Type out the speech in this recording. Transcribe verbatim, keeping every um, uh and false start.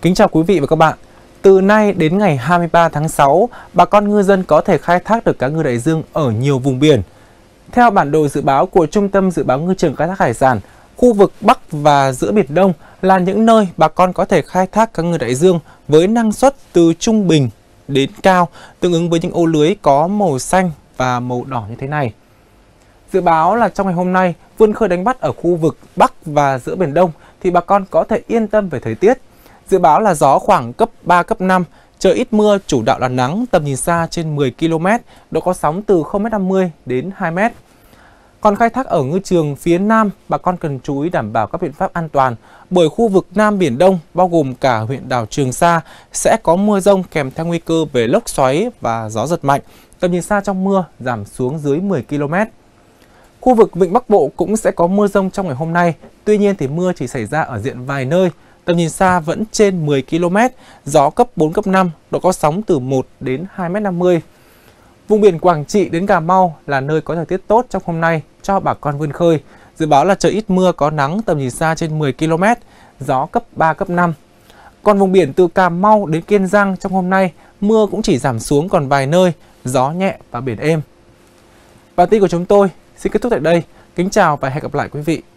Kính chào quý vị và các bạn. Từ nay đến ngày hai mươi ba tháng sáu, bà con ngư dân có thể khai thác được cá ngừ đại dương ở nhiều vùng biển. Theo bản đồ dự báo của Trung tâm Dự báo Ngư trường Khai thác Hải sản, khu vực Bắc và giữa Biển Đông là những nơi bà con có thể khai thác cá ngừ đại dương với năng suất từ trung bình đến cao, tương ứng với những ô lưới có màu xanh và màu đỏ như thế này. Dự báo là trong ngày hôm nay, vươn khơi đánh bắt ở khu vực Bắc và giữa Biển Đông thì bà con có thể yên tâm về thời tiết. Dự báo là gió khoảng cấp ba, cấp năm, trời ít mưa, chủ đạo là nắng, tầm nhìn xa trên mười ki lô mét, độ có sóng từ không phẩy năm mươi đến hai mét. Còn khai thác ở ngư trường phía Nam, bà con cần chú ý đảm bảo các biện pháp an toàn, bởi khu vực Nam Biển Đông, bao gồm cả huyện đảo Trường Sa, sẽ có mưa rông kèm theo nguy cơ về lốc xoáy và gió giật mạnh, tầm nhìn xa trong mưa giảm xuống dưới mười ki lô mét. Khu vực Vịnh Bắc Bộ cũng sẽ có mưa rông trong ngày hôm nay, tuy nhiên thì mưa chỉ xảy ra ở diện vài nơi, tầm nhìn xa vẫn trên mười ki lô mét, gió cấp bốn, cấp năm, độ có sóng từ một đến hai mét năm mươi. Vùng biển Quảng Trị đến Cà Mau là nơi có thời tiết tốt trong hôm nay cho bà con vươn khơi. Dự báo là trời ít mưa, có nắng, tầm nhìn xa trên mười ki lô mét, gió cấp ba, cấp năm. Còn vùng biển từ Cà Mau đến Kiên Giang trong hôm nay, mưa cũng chỉ giảm xuống còn vài nơi, gió nhẹ và biển êm. Bản tin của chúng tôi xin kết thúc tại đây. Kính chào và hẹn gặp lại quý vị.